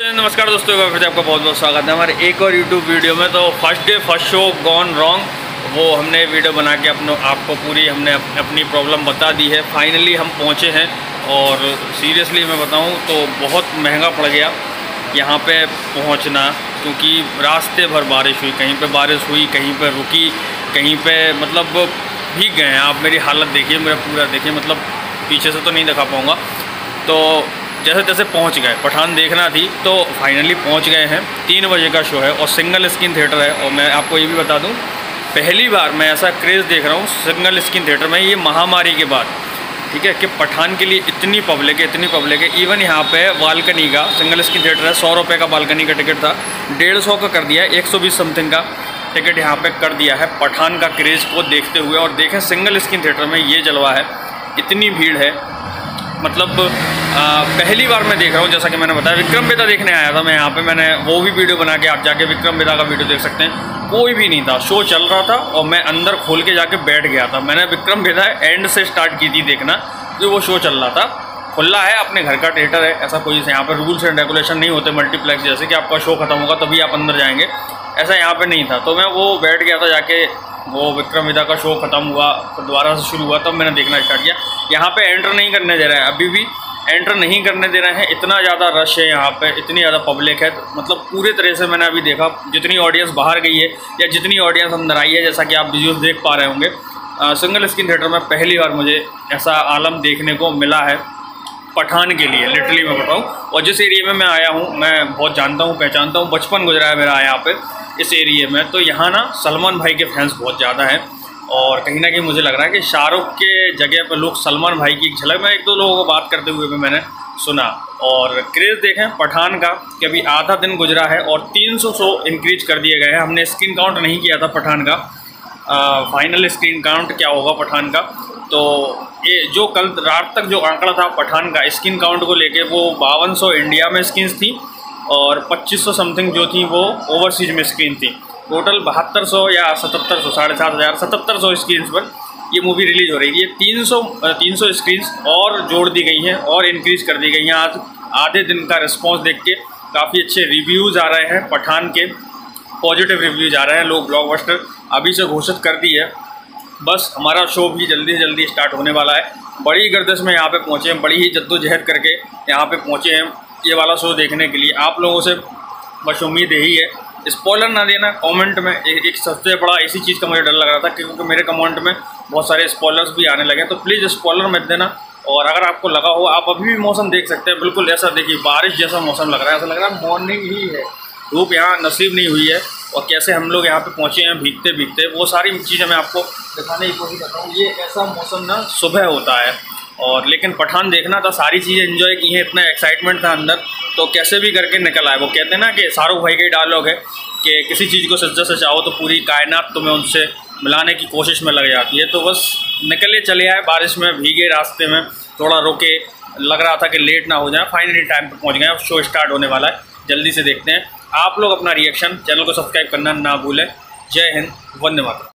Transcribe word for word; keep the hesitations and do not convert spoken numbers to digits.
नमस्कार दोस्तों, फिर आपका बहुत बहुत स्वागत है हमारे एक और यूट्यूब वीडियो में। तो first day first show gone wrong वो हमने वीडियो बना के अपनों आपको पूरी हमने अपनी प्रॉब्लम बता दी है। फाइनली हम पहुंचे हैं और सीरियसली मैं बताऊं तो बहुत महंगा पड़ गया यहाँ पे पहुंचना, क्योंकि रास्ते भर बारिश हुई, कहीं पे बारिश हुई, कहीं पे रुकी, कहीं पे मतलब भीग गए हैं। आप मेरी हालत देखिए, मेरा पूरा देखिए, मतलब पीछे से तो नहीं दिखा पाऊँगा। तो जैसे तैसे पहुंच गए, पठान देखना थी तो फाइनली पहुंच गए हैं। तीन बजे का शो है और सिंगल स्क्रीन थिएटर है। और मैं आपको ये भी बता दूं, पहली बार मैं ऐसा क्रेज़ देख रहा हूं सिंगल स्क्रीन थिएटर में, ये महामारी के बाद, ठीक है, कि पठान के लिए इतनी पब्लिक है, इतनी पब्लिक है। इवन यहाँ पे बालकनी का सिंगल स्क्रीन थिएटर है, सौ रुपये का बालकनी का टिकट था, डेढ़ सौ का कर दिया है, एक सौ बीस समथिंग का टिकट यहाँ पे कर दिया है पठान का क्रेज़ को देखते हुए। और देखें सिंगल स्क्रीन थिएटर में ये जलवा है, इतनी भीड़ है, मतलब आ, पहली बार मैं देख रहा हूँ। जैसा कि मैंने बताया, विक्रम बेदा देखने आया था मैं यहाँ पे, मैंने वो भी वीडियो बना के, आप जाके विक्रम बेदा का वीडियो देख सकते हैं। कोई भी नहीं था, शो चल रहा था और मैं अंदर खोल के जाके बैठ गया था। मैंने विक्रम बेदा एंड से स्टार्ट की थी देखना, जो वो शो चल रहा था। खुला है, अपने घर का थिएटर है, ऐसा कोई यहाँ पर रूल्स एंड रेगुलेशन नहीं होते मल्टीप्लेक्स जैसे कि आपका शो खत्म होगा तभी आप अंदर जाएंगे, ऐसा यहाँ पे नहीं था। तो मैं वो बैठ गया था जाके, वो विक्रम वेदा का शो ख़त्म हुआ, दोबारा से शुरू हुआ, तब मैंने देखना स्टार्ट किया। यहाँ पे एंटर नहीं करने दे रहे हैं, अभी भी एंटर नहीं करने दे रहे हैं। इतना ज़्यादा रश है यहाँ पे, इतनी ज़्यादा पब्लिक है, मतलब पूरे तरह से मैंने अभी देखा, जितनी ऑडियंस बाहर गई है या जितनी ऑडियंस अंदर आई है, जैसा कि आप वीडियोस देख पा रहे होंगे। सिंगल स्क्रीन थिएटर में पहली बार मुझे ऐसा आलम देखने को मिला है पठान के लिए, लिटरली मैं बताऊँ। और जिस एरिया में मैं आया हूँ, मैं बहुत जानता हूँ, पहचानता हूँ, बचपन गुजरा है मेरा यहाँ पे इस एरिया में। तो यहाँ ना सलमान भाई के फैंस बहुत ज़्यादा हैं और कहीं ना कहीं मुझे लग रहा है कि शाहरुख के जगह पर लोग सलमान भाई की झलक, मैं एक दो लोगों को बात करते हुए भी मैंने सुना। और क्रेज़ देखें पठान का कि अभी आधा दिन गुजरा है और तीन सौ शो इंक्रीज कर दिए गए हैं। हमने स्क्रीन काउंट नहीं किया था पठान का, फाइनल स्क्रीन काउंट क्या होगा पठान का। तो ये जो कल रात तक जो आंकड़ा था पठान का स्क्रीन काउंट को लेके, वो बावन सौ इंडिया में स्क्रीन्स थी और पच्चीस सौ समथिंग जो थी वो ओवरसीज में स्क्रीन थी। टोटल बहत्तर सौ या सतहत्तर सौ साढ़े सात हज़ार सतहत्तर सौ स्क्रीन्स पर ये मूवी रिलीज़ हो रही थी। तीन सौ तीन सौ स्क्रीन्स और जोड़ दी गई हैं और इंक्रीज़ कर दी गई हैं। आज आधे दिन का रिस्पॉन्स देख के काफ़ी अच्छे रिव्यूज़ आ रहे हैं पठान के, पॉजिटिव रिव्यूज़ आ रहे हैं। लोग ब्लॉकबस्टर अभी से घोषित कर दी है, बस हमारा शो भी जल्दी से जल्दी स्टार्ट होने वाला है। बड़ी गर्दिश में यहाँ पे पहुँचे हैं, बड़ी ही जद्दोजहद करके यहाँ पे पहुँचे हैं ये वाला शो देखने के लिए। आप लोगों से बस उम्मीद यही है, स्पॉइलर ना देना कमेंट में। एक, एक सबसे बड़ा इसी चीज़ का मुझे डर लग रहा था, क्योंकि मेरे कमेंट में बहुत सारे स्पॉयलर्स भी आने लगे, तो प्लीज़ स्पॉइलर मत देना। और अगर आपको लगा हो, आप अभी भी मौसम देख सकते हैं, बिल्कुल ऐसा देखिए बारिश जैसा मौसम लग रहा है, ऐसा लग रहा है मॉर्निंग ही है, धूप यहाँ नसीब नहीं हुई है। और कैसे हम लोग यहाँ पे पहुँचे हैं भीगते भीगते, वो सारी चीज़ें मैं आपको दिखाने की कोशिश करता हूँ। ये ऐसा मौसम ना सुबह होता है, और लेकिन पठान देखना था, सारी चीज़ें एंजॉय की हैं, इतना एक्साइटमेंट था अंदर, तो कैसे भी करके निकल आए। वो कहते हैं ना कि शाहरुख भाई का ही डायलॉग है कि किसी चीज़ को सच्चा से चाहो तो पूरी कायनात तुम्हें उनसे मिलाने की कोशिश में लग जाती है। तो बस निकले चले आए, बारिश में भीगे, रास्ते में थोड़ा रुके, लग रहा था कि लेट ना हो जाए। फाइनली टाइम पर पहुँच गए, अब शो स्टार्ट होने वाला है, जल्दी से देखते हैं। आप लोग अपना रिएक्शन, चैनल को सब्सक्राइब करना ना भूलें। जय हिंद, वंदे मातरम।